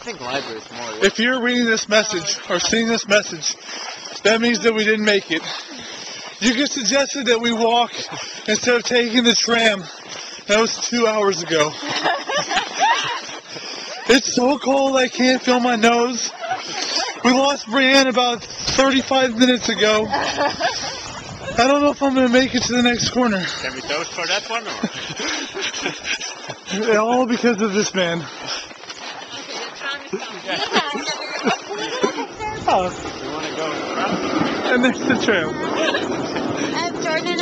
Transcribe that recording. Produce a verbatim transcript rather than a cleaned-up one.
think library is more. If you're reading this message or seeing this message, that means that we didn't make it. You just suggested that we walk instead of taking the tram. That was two hours ago. It's so cold I can't feel my nose. We lost Brianne about thirty-five minutes ago. I don't know if I'm going to make it to the next corner. Can we toast for that one or? All because of this man. You want to go in front? And there's the tram. I'm Jordan.